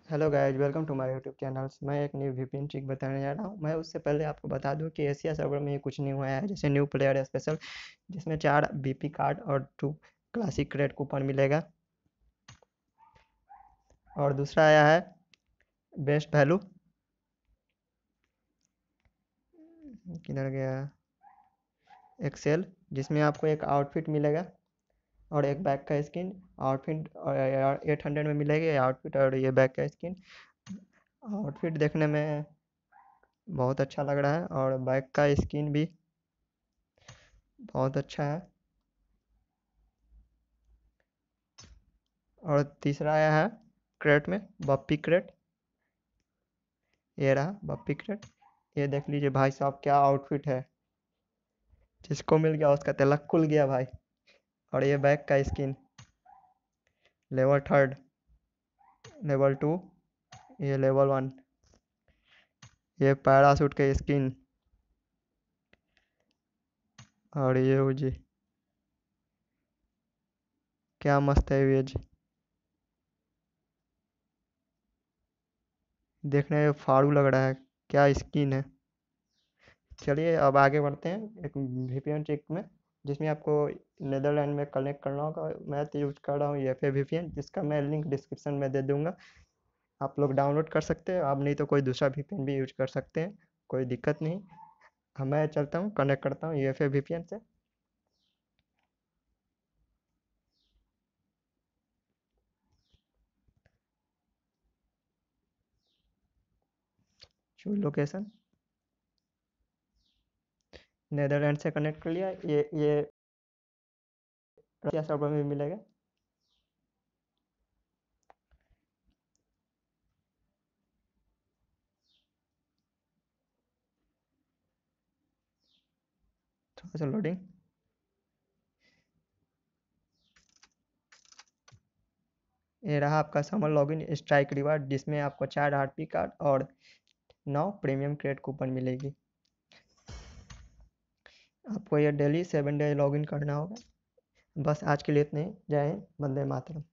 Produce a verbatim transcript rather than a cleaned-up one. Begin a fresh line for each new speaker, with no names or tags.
Hello guys, welcome to my YouTube channels. मैं एक new VPN trick बताने जा रहा हूँ। मैं उससे पहले आपको बता दूं कि एशिया सर्वर में ये कुछ न्यू आया है, जैसे न्यू प्लेयर स्पेशल, जिसमें चार बीपी कार्ड और टू क्लासिक क्रेड कूपन मिलेगा। और दूसरा आया है बेस्ट वैल्यू, किधर गया, एक्सेल, जिसमें आपको एक आउटफिट मिलेगा और एक बैग का स्किन। आउटफिट एट हंड्रेड में मिलेगी आउटफिट और ये बैग का स्किन। आउटफिट देखने में बहुत अच्छा लग रहा है और बैग का स्किन भी बहुत अच्छा है। और तीसरा आया है क्रेट में बप्पी क्रेट, ये रहा बप्पी क्रेट। ये देख लीजिए भाई साहब, क्या आउटफिट है। जिसको मिल गया उसका तिलक खुल गया भाई। और ये बैग का skin, level third, level two, ये लेवल वन, ये पैरासूट के स्किन। और ये हो जी, क्या मस्त है ये जी, देखने में फाड़ू लग रहा है, क्या स्किन है। चलिए अब आगे बढ़ते हैं एक वीपीएन ट्रिक में, जिसमें आपको नेदरलैंड में कनेक्ट करना होगा। मैं तो यूज कर रहा हूँ ये पे वीपीएन, जिसका मैं लिंक डिस्क्रिप्शन में दे दूंगा। आप लोग डाउनलोड कर सकते हैं, आप नहीं तो कोई दूसरा वीपीएन भी यूज कर सकते हैं, कोई दिक्कत नहीं। हाँ, मैं चलता हूँ कनेक्ट करता हूँ यूएफए वीपीएन से। चूज लोकेशन, नेदरलैंड से कनेक्ट कर लिया। ये ये रशिया सर्वर में मिलेगा। थोड़ा सा लोडिंग। ये रहा आपका समर लॉगिन स्ट्राइक रिवार्ड, जिसमें आपको चार आरपी कार्ड और नौ प्रीमियम क्रेडिट कूपन मिलेगी। आपको ये डेली सेवन डे लॉगिन करना होगा। बस आज के लिए इतने ही। जय हिंद, वंदे मातरम।